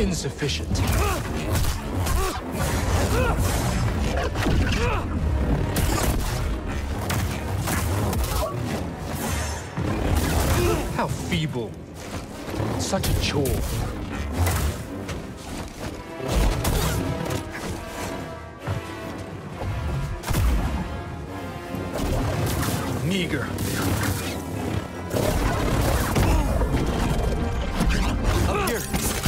insufficient. How feeble. Such a chore. Meager. Up here.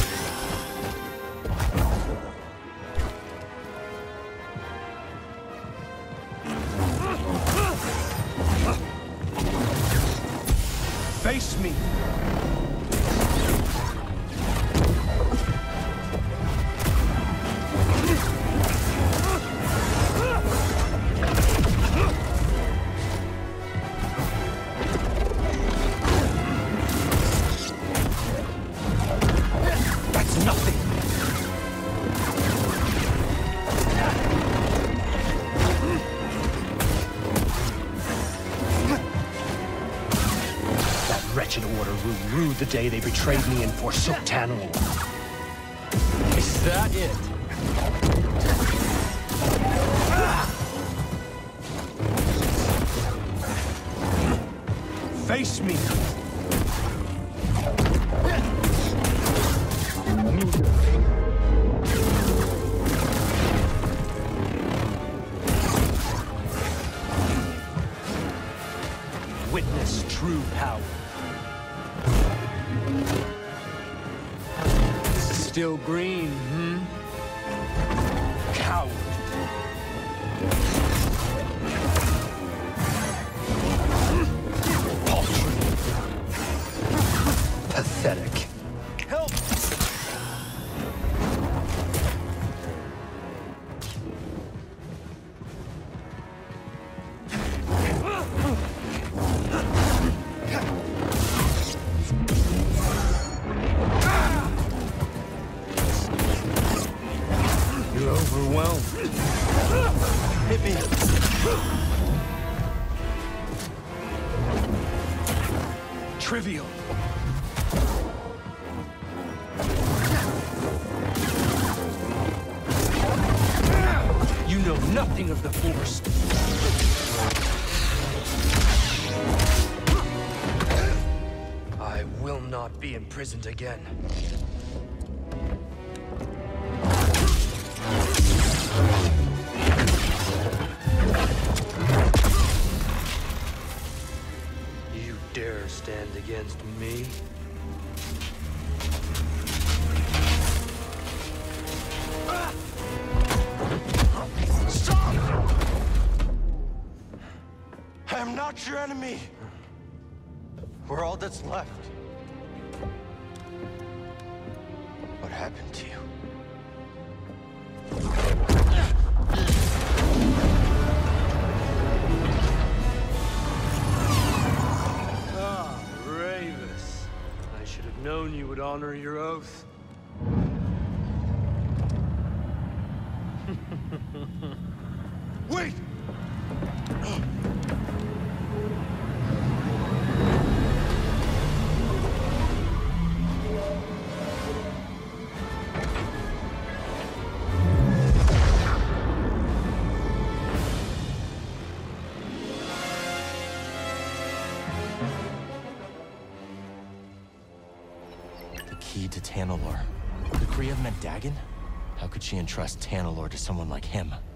Face me. Rue the day they betrayed me and forsook Tanalorr. Is that it? Face me! Witness true power. Still green, Coward. Paltry. Pathetic. Help! Overwhelmed. Hit me. Trivial. You know nothing of the Force. I will not be imprisoned again. Dare stand against me? Stop! I am not your enemy. We're all that's left. What happened to you? Known you would honor your oath. Wait! Key to Tanalorr. The Kriya meant Dagan? How could she entrust Tanalorr to someone like him?